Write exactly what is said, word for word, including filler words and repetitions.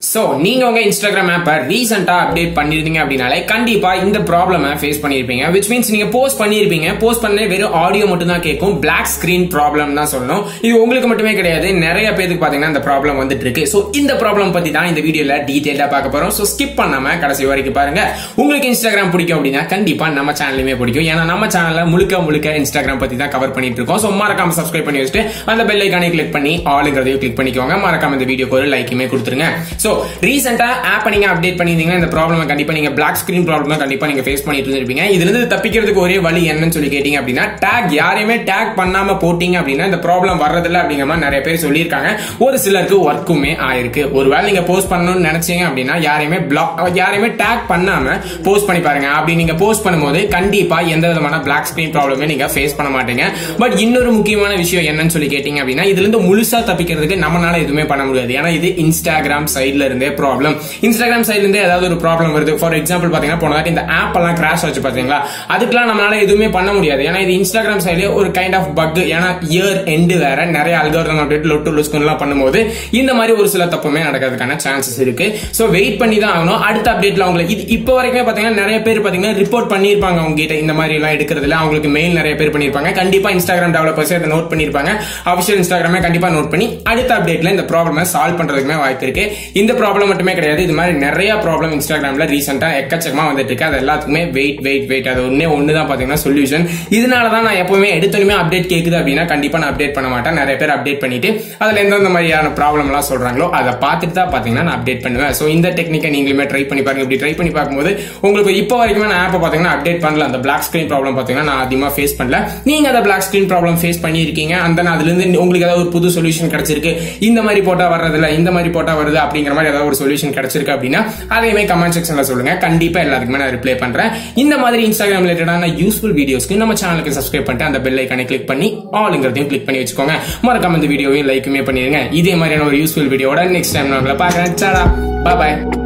So நீங்க உங்க Instagram ஆப்பை ரீசெண்டா அப்டேட் பண்ணிருந்தீங்க அப்படினாலே கண்டிப்பா இந்த ப்ராப்ளமை ஃபேஸ் பண்ணிருப்பீங்க. which means நீங்க போஸ்ட் பண்ணிருப்பீங்க, போஸ்ட் பண்ண வெறும் ஆடியோ மட்டும் தான் கேட்கும், பிளாக் ஸ்கிரீன் ப்ராப்ளம் தான் சொல்லணும். இது உங்களுக்கு மட்டுமே கிடையாது, நிறைய பேருக்கு பாத்தீங்கன்னா இந்த ப்ராப்ளம் வந்துட்டு இருக்கு. சோ இந்த ப்ராப்ளம் பத்தி தான் இந்த வீடியோல டீடைலா பார்க்க போறோம். சோ ஸ்கிப் பண்ணாம கடைசி வரைக்கும் பாருங்க. உங்களுக்கு இன்ஸ்டாகிராம் பிடிக்கும் அப்படின்னா கண்டிப்பா நம்ம சேனலுமே பிடிக்கும். ஏன்னா நம்ம சேனல்ல முழுக்க முழுக்க இன்ஸ்டாகிராம் பத்தி தான் கவர் பண்ணிட்டு இருக்கோம். சோ மறக்காம சப்ஸ்கிரைப் பண்ணி வச்சுட்டு அந்த பெல் ஐகானை கிளிக் பண்ணி ஆளுங்கிறதையும் கிளிக் பண்ணிக்கோங்க. மறக்காம இந்த வீடியோக்கு ஒரு லைக்குமே கொடுத்துருங்க. சோ ரீசெண்டா ஆப் நீங்க அப்டேட் பண்ணிருந்தீங்கன்னா இந்த ப்ராப்ளம் கண்டிப்பா நீங்க பிளாக் ஸ்கிரீன் ப்ராப்ளம் கண்டிப்பா நீங்க ஃபேஸ் பண்ணிட்டு இருந்திருப்பீங்க. இதுல இருந்து தப்பிக்கிறதுக்கு ஒரே வழி என்னன்னு சொல்லி கேட்டீங்க அப்படின்னா டாக் யாரையுமே டாக் பண்ணாம போட்டீங்க அப்படின்னா இந்த ப்ராப்ளம் வர்றதில்ல அப்படிங்கிற மாதிரி நிறைய பேர் சொல்லியிருக்காங்க. ஒரு சிலருக்கு ஒர்க்குமே ஆயிருக்கு. ஒருவேளை நீங்க போஸ்ட் பண்ணணும்னு நினைச்சீங்க அப்படின்னா யாரையுமே பிளாக் யாரையுமே டாக் பண்ணாம போஸ்ட் பண்ணி பாருங்க. அப்படி நீங்க போஸ்ட் பண்ணும்போது கண்டிப்பா எந்த விதமான பிளாக் ஸ்கிரீன் ப்ராப்ளமே நீங்க ஃபேஸ் பண்ண மாட்டீங்க. பட் இன்னொரு முக்கியமான விஷயம் என்னன்னு சொல்லி கேட்டீங்க அப்படின்னா இதுல இருந்து முழுசா தப்பிக்கிறதுக்கு நம்மளால எதுவுமே பண்ண முடியாது. ஏன்னா இது இன்ஸ்டாகிராம் சைட்ல இருந்தே ப்ராப்ளம். இன்ஸ்டாகிராம் சைட்ல இருந்து ஏதாவது ஒரு ப்ராப்ளம் வருது, ஃபார் எக்ஸாம்பிள் பாத்தீங்கன்னா போனதாட்டி இந்த ஆப் எல்லாம் கிராஷ் ஆச்சு பாத்தீங்களா, அதுக்கெல்லாம் நம்மளால எதுவுமே பண்ண முடியாது. ஏன்னா இது இன்ஸ்டாகிராம் சைட்ல ஒரு கைண்ட் ஆஃப் பக். ஏன்னா இயர் எண்டு வேற நிறைய அல்காரிதம் அப்டேட் லொட்டு லொஸ்கெல்லாம் பண்ணும்போது இந்த மாதிரி ஒரு சில தப்புமே நடக்கிறதுக்கான சான்சஸ் இருக்கு. சோ வெயிட் பண்ணி தான் ஆகணும். அடுத்த அப்டேட்ல உங்களுக்கு இது இப்போ வரைக்கும் பாத்தீங்கன்னா நிறைய பேர் பாத்தீங்கன்னா ரிப்போர்ட் பண்ணிருப்பாங்க அவங்க கிட்ட இந்த மாதிரி எல்லாம் எடுக்கிறதுல. அவங்களுக்கு மெயில் நிறைய பேர் பண்ணிருப்பாங்க. கண்டிப்பா இன்ஸ்டாகிராம் டெவலப்பர்ஸ் இதை நோட் பண்ணிருப்பாங்க. அபிஷியல் இன்ஸ்டாகிராமே கண்டிப்பா நோட் பண்ணி அடுத்த அப்டேட்ல இந்த ப்ராப்ளமை சால்வ் பண்றதுக்குமே வாய்ப்பு இருக்கு. இந்த ப்ராப்ளம் மட்டுமே கிடையாது, இது மாதிரி நிறைய ப்ராப்ளம் இன்ஸ்டாகிராம்ல ரீசெண்டா எக்கச்சக்கமா வந்துட்டு இருக்கு. அது எல்லாத்துக்குமே வெயிட் வெயிட் வெயிட் அது ஒன்னே ஒண்ணுதான் பாத்தீங்கன்னா சொல்யூஷன். இதனாலதான் நான் எப்பவுமே எடுத்தோமே அப்டேட் கேக்குது அப்படின்னா கண்டிப்பா நான் அப்டேட் பண்ண மாட்டேன். நிறைய பேர் அப்டேட் பண்ணிட்டு அதுல எந்தெந்த மாதிரியான ப்ராப்ளம் எல்லாம் சொல்றாங்களோ அதை பார்த்துட்டு தான் பாத்தீங்கன்னா நான் அப்டேட் பண்ணுவேன். சோ இந்த டெக்னிக்கை நீங்களுமே ட்ரை பண்ணி பாருங்க. இப்படி ட்ரை பண்ணி பார்க்கும்போது உங்களுக்கு இப்போ வரைக்கும் நான் ஆப்பை பாத்தீங்கன்னா அப்டேட் பண்ணல. அந்த பிளாக் ஸ்கிரீன் ப்ராப்ளம் பாத்தீங்கன்னா நான் அதிகமா ஃபேஸ் பண்ணல. நீங்க அந்த பிளாக் ஸ்கிரீன் ப்ராப்ளம் ஃபேஸ் பண்ணிருக்கீங்க, அந்த அதுல இருந்து உங்களுக்கு ஏதாவது ஒரு புது சொல்யூஷன் கிடைச்சிருக்கு, இந்த மாதிரி போட்டா வர்றதில்ல இந்த மாதிரி போட்டா வருது அப்படிங்கிற மாதிரி ஏதாவது ஒரு சொல்யூஷன் கிடைச்சிருக்கு அப்படின்னா அதையுமே கமெண்ட் செக்ஷன்ல சொல்லுங்க. கண்டிப்பா எல்லாத்துக்குமே நான் ரிப்ளை பண்றேன். இந்த மாதிரி இன்ஸ்டாகிராம் ரிலேட்டடான யூஸ்ஃபுல் வீடியோஸ்க்கு நம்ம சேனலுக்கு சப்ஸ்கிரைப் பண்ணிட்டு அந்த பெல் ஐகானை கிளிக் பண்ணி ஆளுங்கிறதையும் கிளிக் பண்ணி வச்சுக்கோங்க. மறக்காம இந்த வீடியோவையும் லைக்குமே பண்ணிருங்க. இதே மாதிரியான ஒரு யூஸ்ஃபுல் வீடியோட நெக்ஸ்ட் டைம் நான் உங்களை பார்க்கறேன். Tata, bye by.